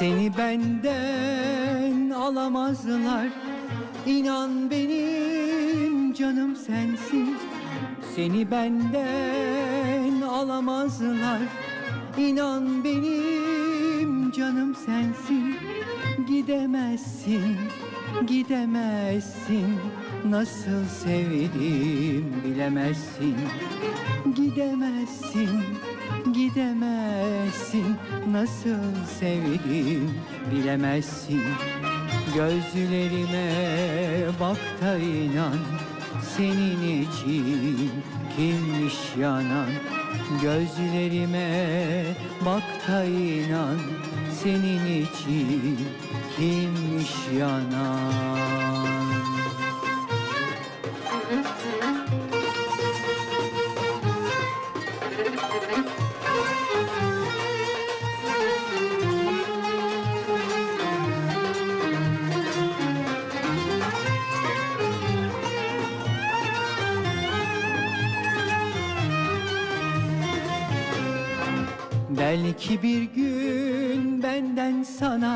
Seni benden alamazlar, İnan benim canım sensin. Seni benden alamazlar, İnan benim canım sensin. Gidemezsin, gidemezsin, nasıl sevdim bilemezsin. Gidemezsin, gidemezsin, nasıl sevdim bilemezsin. Gözlerime bak da inan, senin için kimmiş yanan. Gözlerime bak da inan, senin için kimmiş yanan. Belki bir gün benden sana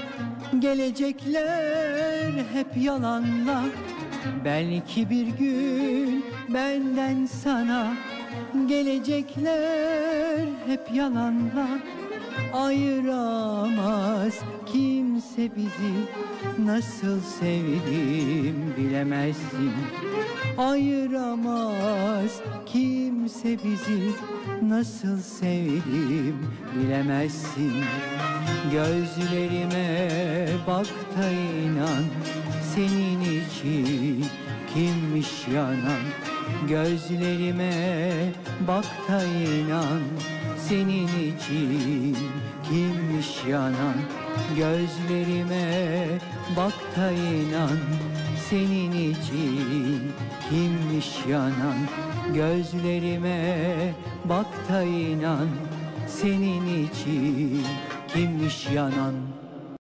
gelecekler hep yalanla. Belki bir gün benden sana gelecekler hep yalanla. Ayıramaz kimse bizi, nasıl sevdim bilemezsin. Ayıramaz kimse bizi, nasıl sevdim bilemezsin. Gözlerime bak da inan, senin için kimmiş yanan. Gözlerime bak da inan, senin için kimmiş yanan. Gözlerime bak da inan, senin için kimmiş yanan. Gözlerime bak da inan, senin için kimmiş yanan.